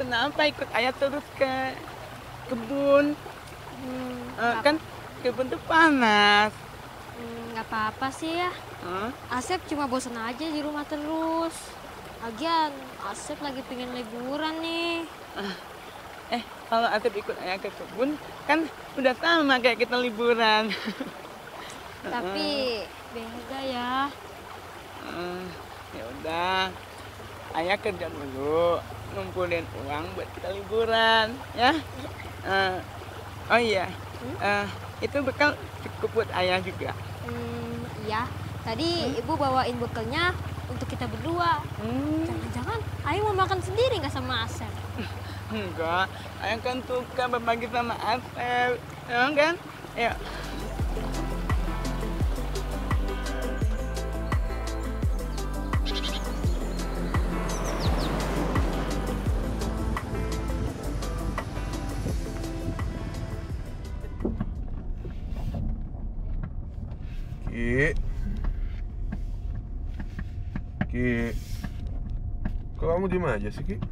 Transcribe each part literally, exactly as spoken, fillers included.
kenapa ikut ayah terus ke kebun? Hmm, Uh, kan kebun tuh panas. Hmm, nggak apa-apa sih ya. Huh? Asep cuma bosan aja di rumah terus. Lagian Asep lagi pengen liburan nih. Uh, eh, kalau Asep ikut ayah ke kebun, kan udah sama kayak kita liburan. Tapi beda ya. Uh, ya udah, ayah kerja dulu, ngumpulin uang buat kita liburan, ya. Uh, oh iya, uh, itu bekal cukup buat ayah juga. Hmm, iya. Tadi hmm? ibu bawain bekalnya untuk kita berdua. Hmm. Jangan-jangan ayah mau makan sendiri nggak sama Asep? Enggak, ayah kan suka berbagi sama Asep, ya kan? Ya. Ki, Ki, kok kamu diem aja sih, Ki?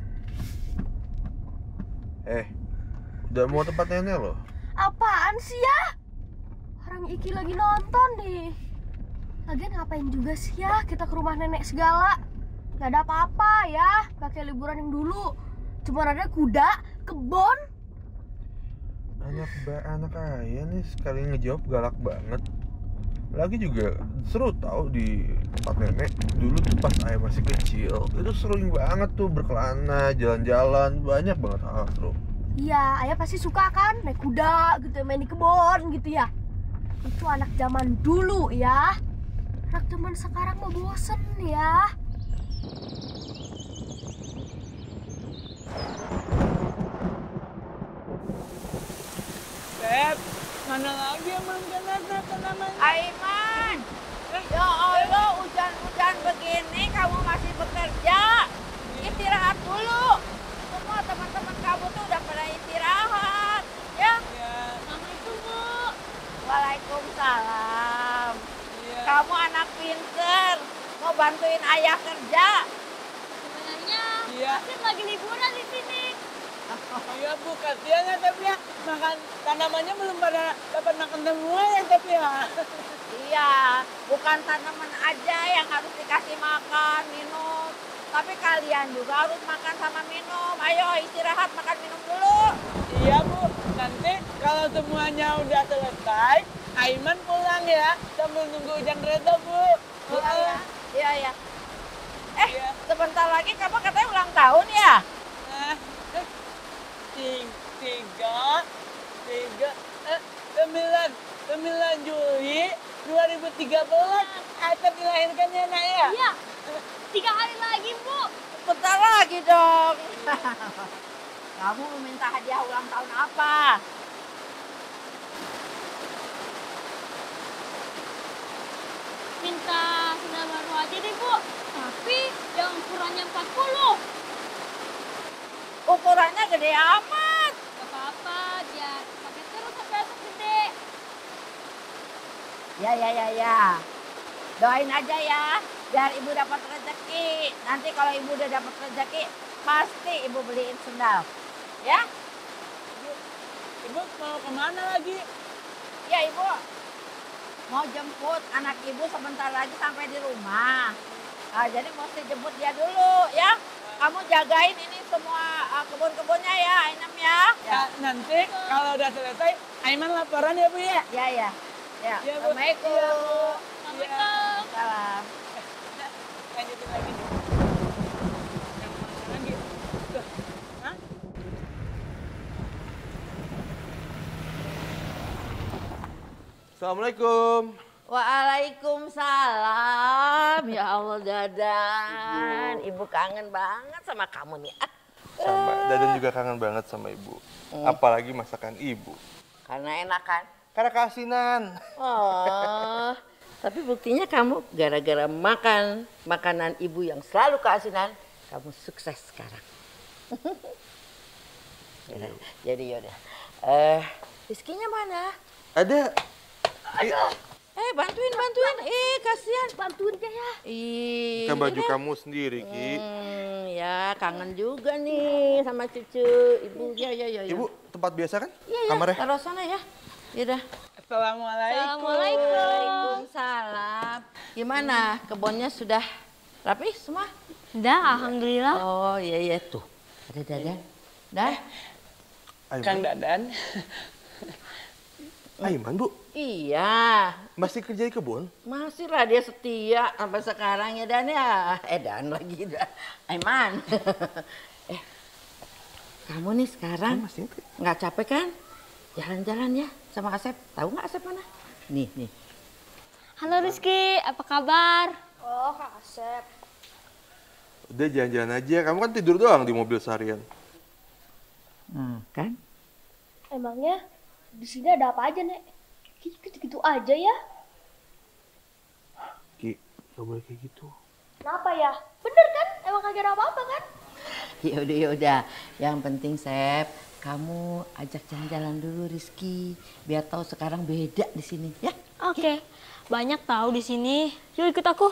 Eh, udah mau tempat nenek loh. Apaan sih ya? Orang Iki lagi nonton nih. Lagian ngapain juga sih ya kita ke rumah nenek segala? Gak ada apa-apa ya, gak kayak liburan yang dulu. Cuma ada kuda, kebon. Anak ba anak ayah nih sekali ngejawab galak banget. Lagi juga seru tau di tempat nenek. Dulu tuh pas ayah masih kecil, itu sering banget tuh berkelana, jalan-jalan, banyak banget hal seru. Iya, ayah pasti suka kan naik kuda gitu, main di kebun gitu ya. Itu anak zaman dulu ya. Anak zaman sekarang mah bosen ya. Beb, mana lagi yang belum kenal namanya? Aiman, ya Allah, hujan-hujan begini kamu masih bekerja. Istirahat dulu. Semua teman-teman kamu tuh udah pada istirahat, ya? Ya. Assalamualaikum, Bu. Waalaikumsalam. Ya. Kamu anak pinter, mau bantuin ayah kerja. Sebenarnya Iya. Asep lagi liburan di sini. Iya Bu, kasihan ya tapi ya makan tanamannya belum pada dapat makan semua ya tapi ya. Iya, bukan tanaman aja yang harus dikasih makan, minum. Tapi kalian juga harus makan sama minum. Ayo istirahat, makan minum dulu. Iya Bu, nanti kalau semuanya udah selesai, Aiman pulang ya sambil nunggu hujan reda Bu. Iya, iya, iya, iya. Eh, Iya. sebentar lagi kamu katanya ulang tahun ya? Eh, eh, tiga, tiga, eh, sembilan, sembilan Juli dua ribu tiga belas Asep dilahirkan ya nak ya? Iya, tiga hari lagi, Bu. Bentar lagi dong. Kamu meminta hadiah ulang tahun apa? Minta sendal baru aja deh, Bu. Tapi yang ukurannya empat puluh. Ukurannya gede amat. Gak apa-apa, biar pakai terus sampai Asep gede. Ya, ya, ya, ya. Doain aja ya, biar ibu dapat rezeki. Nanti kalau ibu udah dapat rezeki, pasti ibu beliin sendal. Ya? Ibu mau kemana lagi? Ya, ibu. Mau jemput anak ibu sebentar lagi sampai di rumah. Nah, jadi mesti jemput dia dulu ya. Kamu jagain ini semua uh, kebun-kebunnya ya, Ainem ya. Ya, nanti kalau udah selesai, Aiman laporan ya Bu ya? Ya, ya. Ya, Ya, Bu. Assalamualaikum. Iya, Bu. Assalamualaikum. Salam. Lanjutin lagi nih. Yang mana lagi? Tuh. Hah? Assalamualaikum. Waalaikumsalam. Ya Allah, Dadan. Ibu kangen banget sama kamu nih. Sama, Dadan juga kangen banget sama ibu. Hmm. Apalagi masakan ibu. Karena enak kan? Karena keasinan. Oh, tapi buktinya kamu gara-gara makan makanan ibu yang selalu keasinan, kamu sukses sekarang. Yaudah, jadi yaudah. Eh, Rizkinya mana? Ada. Aduh. Eh, bantuin, bantuin. Eh, kasihan. Bantuin dia ya. Ih. Kan baju ini. kamu sendiri, Ki. Hmm, ya kangen juga nih sama cucu ibu. Ya, ya, ya. ya. Ibu, tempat biasa kan? Iya, ya. Kamarnya? Taruh sana ya. Yaudah. Assalamualaikum. Waalaikumsalam. Gimana? Kebunnya sudah rapi semua? Udah, alhamdulillah. Oh iya iya tuh. Ada Dadan. Dah. Kang Dadan. Aiman, Bu. Iya. Masih kerja di kebun? Masih lah dia setia sampai sekarang ya Dan ya. Eh Dan lagi dah. Aiman. eh. Kamu nih sekarang Masih nggak capek kan? Jalan-jalan ya sama Asep. Tahu nggak Asep mana? Nih nih. Halo Rizky, apa kabar? Oh, Kak Asep. Udah jalan-jalan aja. Kamu kan tidur doang di mobil seharian. Hmm, kan? Emangnya di sini ada apa aja, Nek? Gitu-gitu aja ya. Ki, gak boleh kayak gitu. Kenapa ya? Bener kan? Emang kagak ada apa-apa kan? Ya udah ya udah. Yang penting Sep, kamu ajak jalan-jalan dulu Rizky, biar tahu sekarang beda di sini ya. Oke, banyak tahu di sini. Yuk ikut aku.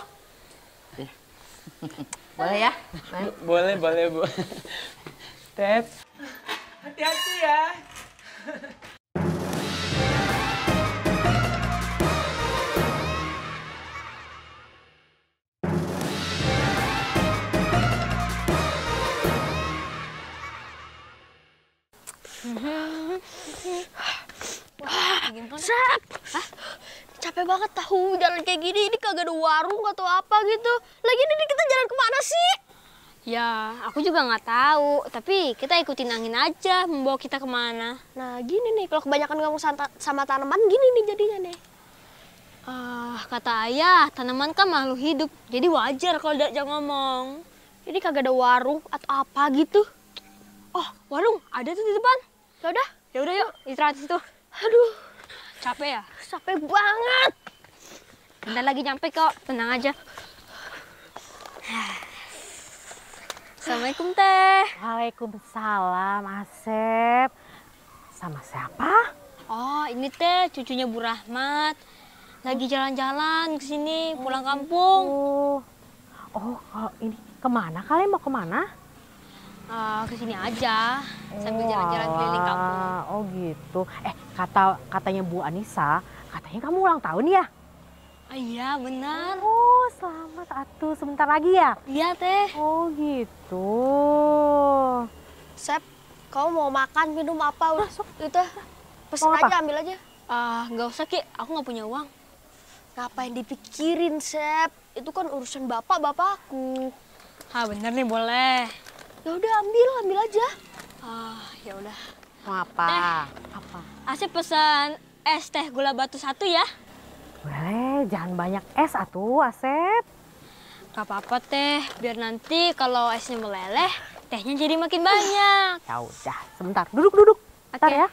Boleh ya? Boleh, boleh, Bu. Tep. Hati-hati ya. Sep! Hah? Capek banget tahu jalan kayak gini. Ini kagak ada warung atau apa gitu. Lagi ini kita jalan kemana sih? Ya, aku juga nggak tahu. Tapi kita ikutin angin aja, membawa kita kemana. Nah gini nih, kalau kebanyakan ngomong santa- sama tanaman gini nih jadinya nih. Ah, kata ayah, tanaman kan makhluk hidup. Jadi wajar kalau diajak ngomong. Ini kagak ada warung atau apa gitu. Oh, warung ada tuh di depan. Ya udah, Ya udah yuk, istirahat di situ. aduh, Capek ya? capek banget. Bentar lagi nyampe kok, tenang aja. Assalamualaikum Teh. Waalaikumsalam, Asep. Sama siapa? Oh, ini Teh cucunya Bu Rahmat. Lagi jalan-jalan ke sini, pulang kampung. Oh, oh kalau ini kemana? Kalian mau kemana? Ah, ke sini aja, sambil jalan-jalan keliling kampung. Walah, oh gitu. Eh, kata katanya Bu Anissa, katanya kamu ulang tahun ya? Ah, iya, benar. Oh, selamat atuh. Sebentar lagi ya? Iya, Teh. Oh gitu. Sep, kamu mau makan, minum apa? Udah, itu pesen Mau apa? aja, ambil aja. Ah, nggak usah Ki, aku nggak punya uang. Ngapain dipikirin, Sep? Itu kan urusan bapak-bapakku. Ah, bener nih, boleh. Ya udah ambil, ambil aja. Ah, ya udah. Mau apa? Apa? Asep pesan es teh gula batu satu ya. Boleh, jangan banyak es atuh, Asep. Gak apa-apa Teh, biar nanti kalau esnya meleleh, tehnya jadi makin banyak. Ya udah, sebentar. Duduk, duduk. Bentar Oke. ya.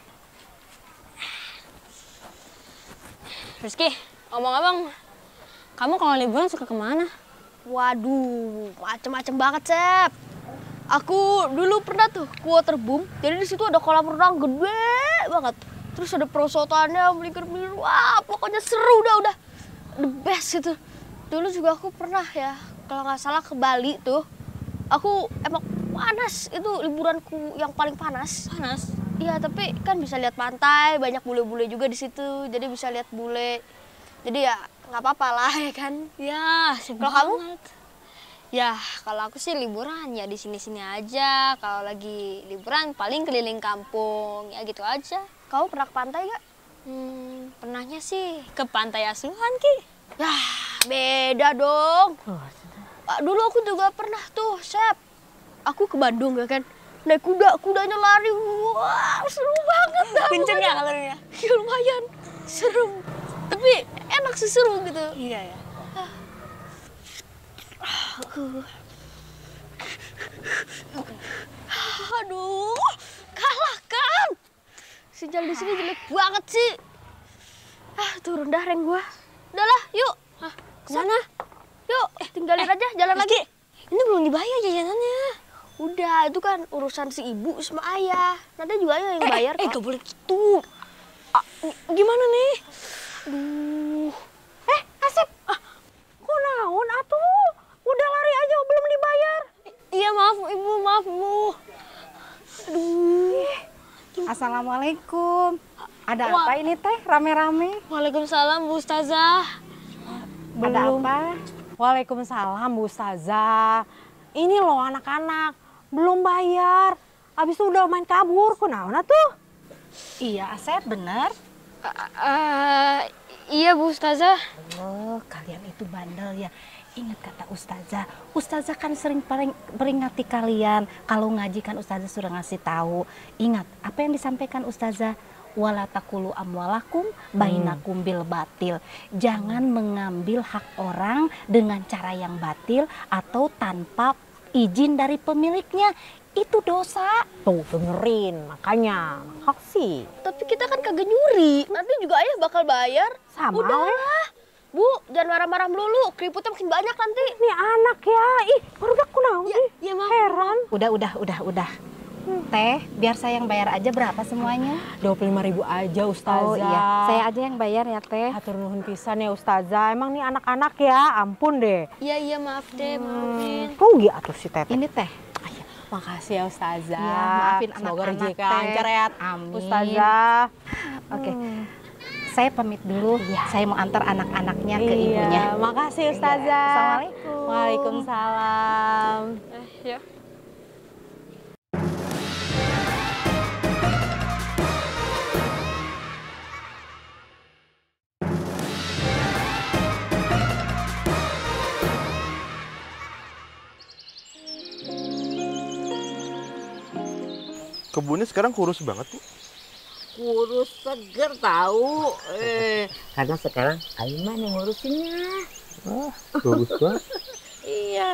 Rizky, ngomong-ngomong, kamu kalau liburan suka kemana? Waduh, macem-macem banget, Sep. Aku dulu pernah tuh ke Waterboom, jadi di situ ada kolam renang gede banget. Terus ada perosotannya, melingkar-melingkar, wah pokoknya seru dah udah. The best itu. Dulu juga aku pernah ya, kalau nggak salah ke Bali tuh. Aku emang panas, itu liburanku yang paling panas. Panas. Iya, tapi kan bisa lihat pantai, banyak bule-bule juga di situ, jadi bisa lihat bule. Jadi ya nggak apa-apa lah ya kan. Ya, asik Kalau kamu? banget. Ya, kalau aku sih liburan ya di sini-sini aja. Kalau lagi liburan paling keliling kampung, ya gitu aja. Kamu pernah ke pantai nggak? Hmm, pernahnya sih ke Pantai Asuhan, Ki. Ya, beda dong. Oh, Ah, dulu aku juga pernah tuh, Sep. Aku ke Bandung ya kan. Naik kuda, kudanya lari. Wah, seru banget dah. Kenceng pokoknya. ya kalorinya? Ya lumayan. Serem. Tapi enak sih seru gitu. Iya ya. Aduh, kalah kan. Sinyal di sini jelek banget sih. Ah, turun dah rank gua. Udah lah, yuk. Hah, kemana? Yuk, tinggalin aja, jalan lagi. Rizky, ini belum dibayar jajanannya. Udah, itu kan urusan si ibu sama ayah. Nanti juga ayah yang bayar Eh, kok. gak boleh gitu. Ah, gimana nih? Aduh, Assalamualaikum. Ada Wah. apa ini teh rame-rame? Waalaikumsalam Bu Ustazah. Ada apa? Waalaikumsalam Bu Ustazah. Ini loh anak-anak, belum bayar. Habis itu udah main kabur, kunaon tuh? Iya, Asep, bener. Uh, iya Bu Ustazah. Oh, kalian itu bandel ya. Ingat kata Ustazah. Ustazah kan sering pering- peringati kalian. Kalau ngaji kan Ustazah sudah ngasih tahu. Ingat, apa yang disampaikan Ustazah? Wala taqulu amwalakum bainakum bil batil. Jangan mengambil hak orang dengan cara yang batil atau tanpa izin dari pemiliknya. Itu dosa. Tuh dengerin, makanya hak sih. Tapi kita kan kagak nyuri. Nanti juga ayah bakal bayar. Sama Udah weh. lah. Bu, jangan marah-marah melulu. Keriputnya makin banyak nanti. Ini anak ya, ih baru udah kunaon Ya, ih. ya maaf. Heran. Udah, udah, udah, udah. Teh, biar saya yang bayar aja berapa semuanya? dua puluh lima ribu aja Ustazah. Oh iya, saya aja yang bayar ya Teh. Hatur nuhun pisan ya Ustazah. Emang nih anak-anak ya, ampun deh. Iya iya maaf deh, maafin. Rugi atuh si Teteh. Ini Teh. Makasih ya Ustazah. Iya, maafin Semoga anak-anak, rezeki Teh. lancar ya. Amin. Ustazah. Oke. Saya pamit dulu. Saya mau antar anak-anaknya ke Iya, ibunya. makasih Ustazah. Assalamualaikum. Waalaikumsalam. Eh, ya. Kebunnya sekarang kurus banget, Bu. Kurus seger tahu. Eh, karena sekarang Aiman yang ngurusinnya. Bagus banget. Iya.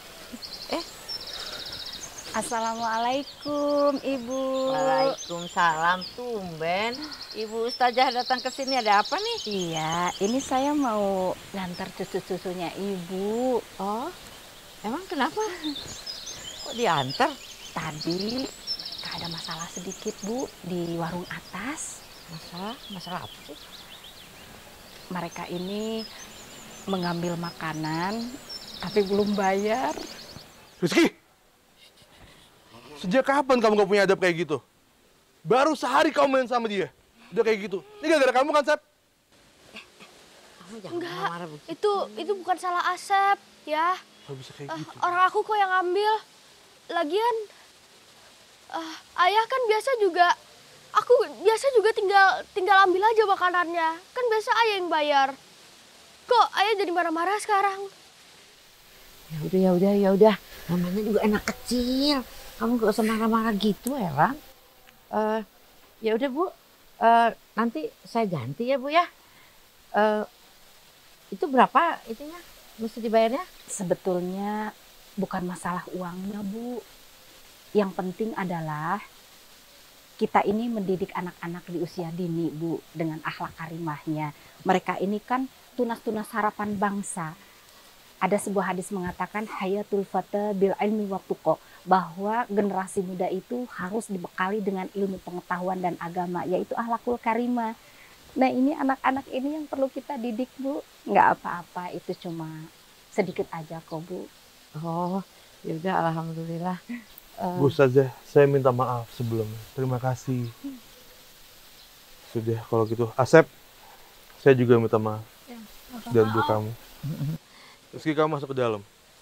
Assalamualaikum Ibu. Waalaikumsalam, tumben. Ibu Ustazah datang ke sini ada apa nih? Iya, ini saya mau ngantar cucu-cucunya Ibu. Oh, emang kenapa? Kok diantar? Tadi ada masalah sedikit Bu di warung atas. Masalah? Masalah apa sih? Mereka ini mengambil makanan tapi belum bayar. Rizky! Sejak kapan kamu gak punya adab kayak gitu? Baru sehari kamu main sama dia. Udah kayak gitu. Ini gara-gara kamu kan, Sep? Kamu jangan Enggak. marah-marah begitu. Itu itu bukan salah Asep, ya. Gak bisa kayak Eh, gitu. orang aku kok yang ambil. Lagian eh, ayah kan biasa juga aku biasa juga tinggal tinggal ambil aja makanannya. Kan biasa ayah yang bayar. Kok ayah jadi marah-marah sekarang? Ya udah, ya udah, ya udah. Namanya juga anak kecil. Kamu gak usah marah-marah gitu, Heran. Eh, ya udah Bu, Eh, nanti saya ganti ya Bu ya. Eh, itu berapa itunya? Mesti dibayarnya? Sebetulnya bukan masalah uangnya Bu. Yang penting adalah kita ini mendidik anak-anak di usia dini Bu dengan akhlak karimahnya. Mereka ini kan tunas-tunas harapan bangsa. Ada sebuah hadis mengatakan hayatul fata bil ilmi wa tuqa, bahwa generasi muda itu harus dibekali dengan ilmu pengetahuan dan agama, yaitu akhlakul karimah. Nah ini anak-anak ini yang perlu kita didik Bu. Nggak apa-apa, itu cuma sedikit aja kok Bu. Oh, ya udah, alhamdulillah. Eh, Bu Ustazah, saya minta maaf sebelumnya. Terima kasih. Sudah, kalau gitu. Asep, saya juga minta maaf. Dan Bu kamu. Rizky, kamu masuk ke dalam.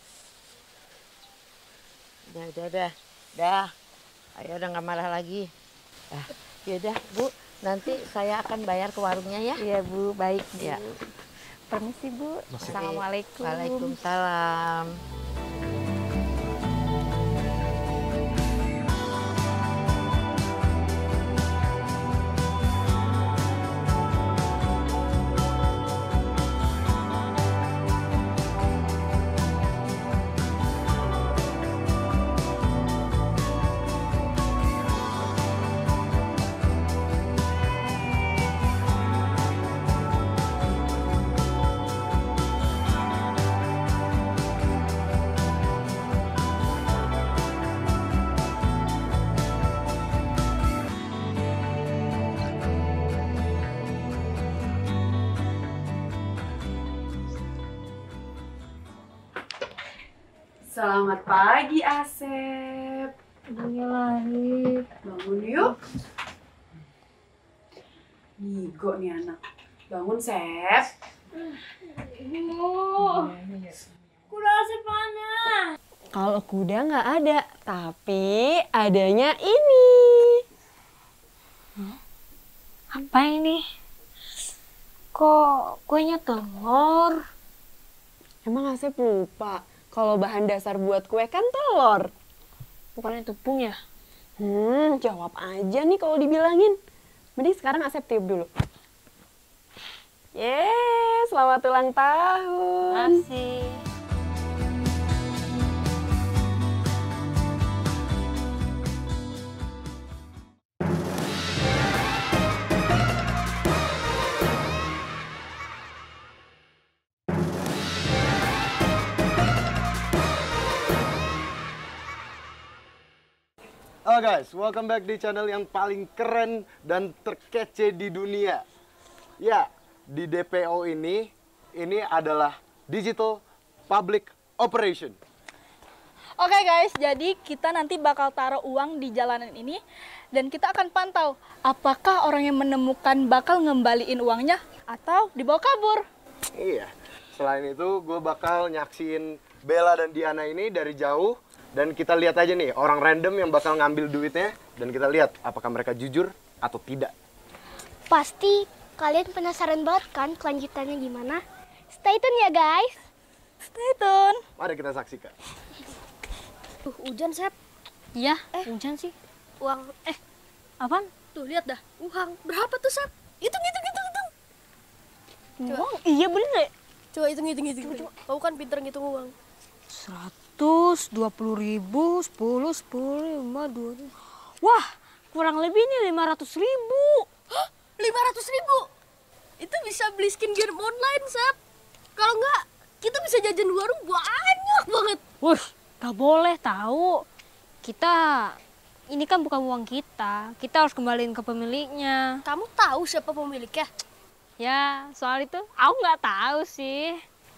udah, udah, udah, dah. Ayo udah nggak marah lagi. Ah, ya udah Bu, nanti saya akan bayar ke warungnya ya. Iya Bu, baik Bu. Ya. Permisi Bu. Masuk. Assalamualaikum. Waalaikumsalam. Selamat pagi, Asep. Iya, bangun yuk. Ngigo nih anak. Bangun, Sep. Kuda Asep mana? Kalau kuda nggak ada, tapi adanya ini. Apa ini? Kok kuenya telur? Emang Asep lupa kalau bahan dasar buat kue kan telur. Bukannya tepung ya? Hmm, jawab aja nih kalau dibilangin. Mending sekarang Asep tiup dulu. Yeay, selamat ulang tahun. Makasih. Halo guys, welcome back di channel yang paling keren dan terkece di dunia. Ya, di D P O ini, ini adalah Digital Public Operation. Oke guys, jadi kita nanti bakal taruh uang di jalanan ini dan kita akan pantau apakah orang yang menemukan bakal ngembaliin uangnya atau dibawa kabur. Iya, selain itu gue bakal nyaksiin Bella dan Diana ini dari jauh. Dan kita lihat aja nih, orang random yang bakal ngambil duitnya. Dan kita lihat apakah mereka jujur atau tidak. Pasti kalian penasaran banget kan kelanjutannya gimana? Stay tune ya guys. Stay tune. Mari kita saksikan. Tuh hujan Sep. Iya, hujan sih. Uang, eh Apaan? tuh lihat dah. Uang berapa tuh Sep? Hitung, hitung, hitung, hitung. Uang? Iya bener ya? Coba hitung, hitung, hitung. Coba. Kamu kan pinter ngitung uang. Seratus, dua puluh ribu, sepuluh, sepuluh, lima, dua ribu. Wah, kurang lebih nih lima ratus ribu. Hah? lima ratus ribu? Itu bisa beli skin game online, Sep. Kalau enggak, kita bisa jajan di warung banyak banget. Wih, gak boleh tahu. Kita, ini kan bukan uang kita. Kita harus kembaliin ke pemiliknya. Kamu tahu siapa pemiliknya? Ya, soal itu aku nggak tahu sih.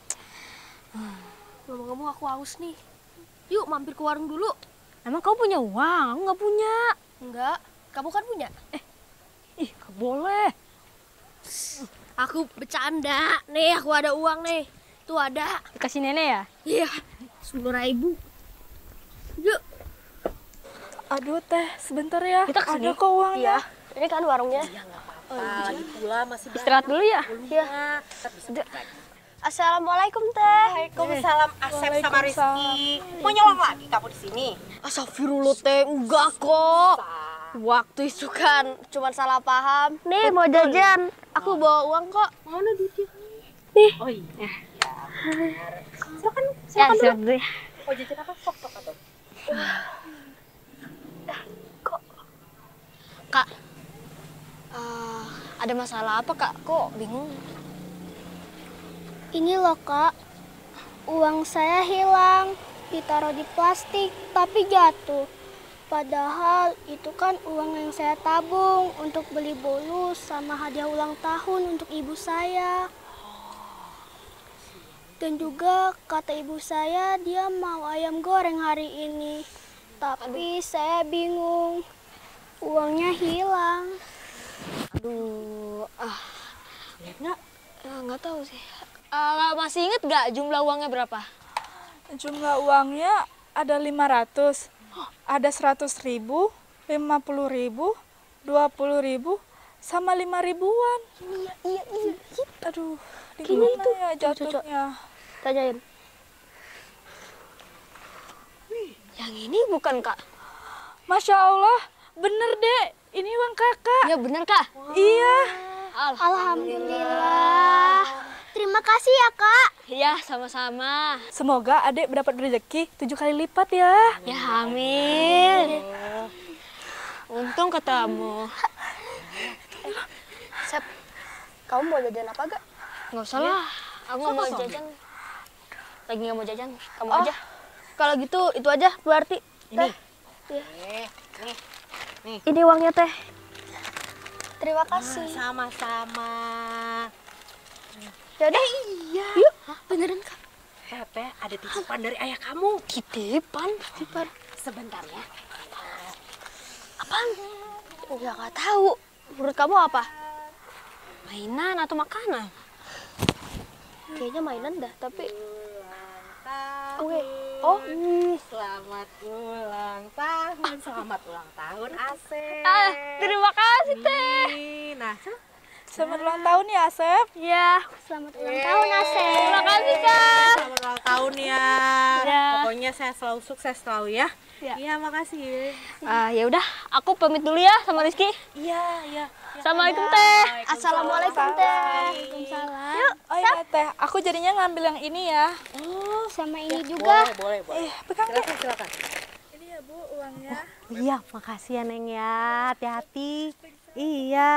Ngomong-ngomong aku haus nih. Yuk mampir ke warung dulu. Emang kamu punya uang? Aku nggak punya. Enggak, kamu kan punya. Eh, ih, gak boleh. Aku bercanda. Nih, aku ada uang nih. Tuh ada. Dikasih nenek ya? Iya, sepuluh ribu. Yuk. Aduh teh, sebentar ya. Kita kesini. Ada kok uangnya. Iya, ini kan warungnya. Ya nggak apa-apa, lagi pula masih Istirahat dulu ya? Iya. Assalamualaikum teh. Waalaikumsalam Asep sama Rizky. Mau nyolong lagi kamu di sini? Astagfirullah teh, enggak kok. Waktu itu kan cuma salah paham. Nih mau jajan, aku bawa uang kok. Mana duitnya? Nih. Oh iya. Silakan, silakan ya, dulu. Mau jajan apa? Sok-sok atau? Kok? Kak, uh, ada masalah apa kak? Kok bingung? Ini loh kak, uang saya hilang, ditaruh di plastik tapi jatuh. Padahal itu kan uang yang saya tabung untuk beli bonus sama hadiah ulang tahun untuk ibu saya. Dan juga kata ibu saya dia mau ayam goreng hari ini. Tapi saya bingung, uangnya hilang. Aduh, ah, lihat nggak? Ah, nggak tahu sih. Uh, masih inget nggak jumlah uangnya berapa? Jumlah uangnya ada lima ratus, ada seratus ribu, lima puluh ribu, dua puluh ribu, sama lima ribuan. Iya, iya, iya. Aduh, di Kayaknya mana itu. ya jatuhnya? Tanyain. Yang ini bukan kak? Masya Allah, bener deh. Ini uang kakak. Ya bener kak? Iya. Alhamdulillah. Terima kasih ya kak. Iya, sama-sama. Semoga adek mendapat rezeki tujuh kali lipat ya. Ya amin. Untung ketemu. Sep, kamu mau jajan apa gak? Nggak usah lah, aku nggak mau jajan. Lagi nggak mau jajan, kamu Oh, aja. kalau gitu itu aja berarti. Ini. Teh. Nih, nih, nih. Ini uangnya teh. Terima kasih. Sama-sama. Yaudah. Eh, iya. Yuk, beneran kak. Teh, ada titipan dari ayah kamu. Titipan? Titipan. Sebentar ya. Apaan? Ya nggak tahu. Menurut kamu apa? Mainan atau makanan? Kayaknya mainan dah, tapi Oke. Oh, Selamat ulang tahun, selamat ulang tahun Asep. Ah, terima kasih Teh. Nah, Selamat ulang tahun ya, Asep. Ya, Selamat ulang tahun, Asep. terima kasih Kak. selamat ulang tahun ya. Ya. Pokoknya saya selalu sukses selalu ya. Ya. Iya, makasih. Ah, ya udah, aku pamit dulu ya sama Rizky. Iya, iya. Assalamualaikum Teh. Assalamualaikum Teh. Waalaikumsalam. Yuk, oh iya Teh, aku jadinya ngambil yang ini ya. Oh, sama ini juga. Boleh, boleh, boleh. Eh, pegang Teh. Silakan, silakan. Ini ya Bu, uangnya. Iya, makasih ya Neng ya. Hati-hati. Iya.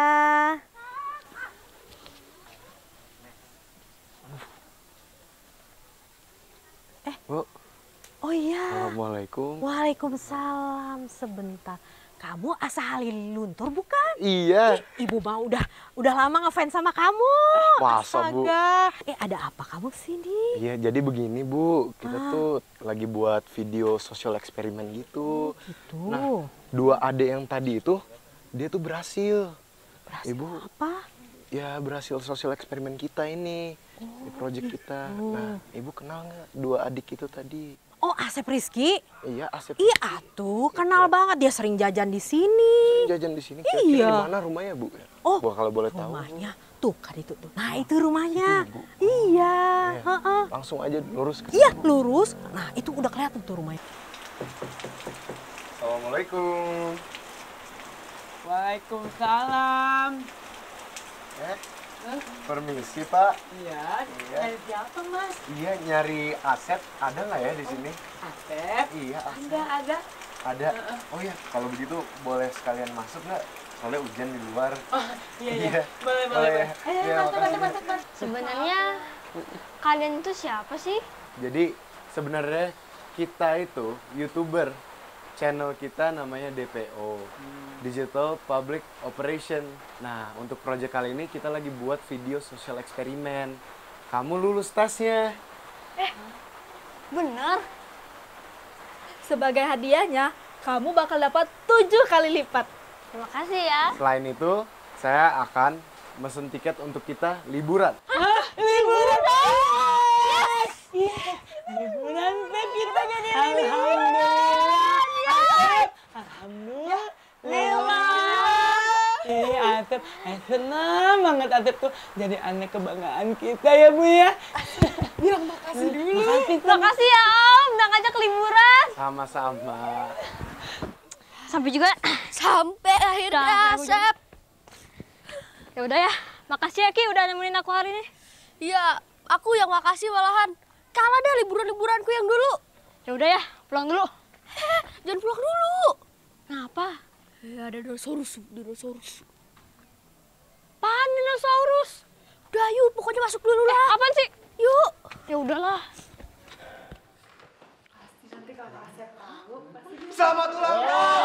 Bu. Oh iya. Assalamualaikum. Waalaikumsalam. Sebentar. Kamu Asa Halilintar bukan? Iya. Ibu mau udah udah lama ngefans sama kamu. Masa, Bu? Astaga. Eh, ada apa kamu sini? Iya, jadi begini Bu, kita Ah. tuh lagi buat video sosial eksperimen gitu. Gitu. Nah, dua adik yang tadi itu, dia tuh berhasil. Berhasil Ibu, apa? ya berhasil sosial eksperimen kita ini, di project kita. Nah, Ibu kenal nggak dua adik itu tadi? Oh, Asep Rizky? Iya, Asep. Iya, atuh, kenal banget. Dia sering jajan di sini. Jajan di sini. Kira-kira Iya. di mana rumahnya, Bu? Oh, Bu, kalau boleh tahu. rumahnya tuh kan itu tuh. Nah, itu rumahnya. Iya, heeh. Langsung aja lurus ke Iya, lurus. Nah, itu udah kelihatan tuh rumahnya. Assalamualaikum. Waalaikumsalam. Eh, permisi Pak. Iya, Iya. dari siapa Mas? Iya, nyari Asep. Ada nggak ya di sini? Asep? Iya, Asep. Ada, ada. Ada. Oh ya, kalau begitu boleh sekalian masuk nggak? Soalnya hujan di luar. Oh, iya, iya. Iya. Boleh, boleh, ya. boleh. Ayo, Iya, masuk, makasih. masuk, masuk, masuk. Sebenarnya kalian itu siapa sih? Jadi sebenarnya kita itu YouTuber. Channel kita namanya D P O, Digital Public Operation. Nah, untuk proyek kali ini kita lagi buat video sosial eksperimen. Kamu lulus tesnya. Bener? Sebagai hadiahnya, kamu bakal dapat tujuh kali lipat. Terima kasih ya. Selain itu, saya akan mesen tiket untuk kita liburan. Liburan! Yes! Liburan, Beb. Kita jadi Alhamdulillah. Asep. Alhamdulillah. Eh, Asep. Eh, senang banget Asep tuh jadi anak kebanggaan kita ya, Bu ya. Bilang makasih dulu. Makasih, Makasih ya Om, udah ngajak liburan. Sama-sama. Sampai juga. Sampai akhirnya Asep. Ya udah ya, makasih ya Ki udah nemenin aku hari ini. Iya, aku yang makasih malahan. Kalah deh liburan-liburanku yang dulu. Ya udah ya, pulang dulu. Heh, jangan pulang dulu. Kenapa? Eh, ada dinosaurus, dinosaurus. Apaan dinosaurus? Udah yuk, pokoknya masuk dulu lah. Eh, apaan sih? Yuk. Ya udahlah. Selamat ulang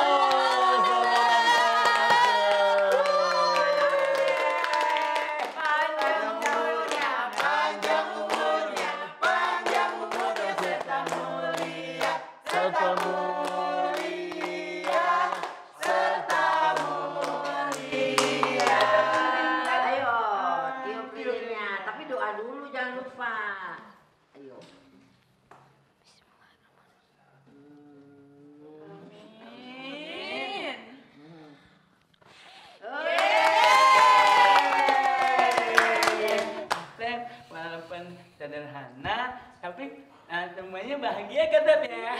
Ayo, tiup lilinnya. Tapi doa dulu, jangan lupa. Ayo. Beb, walaupun sederhana, tapi eh, semuanya bahagia kan, Beb ya?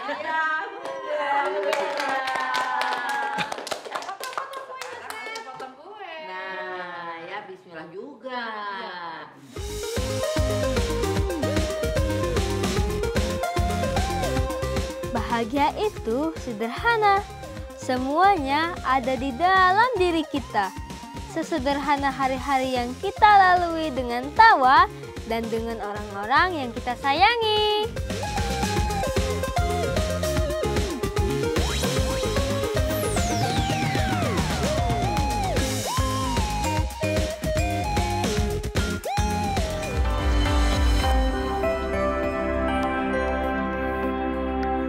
Nah, ya bismillah juga. Bahagia itu sederhana. Semuanya ada di dalam diri kita. Sesederhana hari-hari yang kita lalui dengan tawa dan dengan orang-orang yang kita sayangi.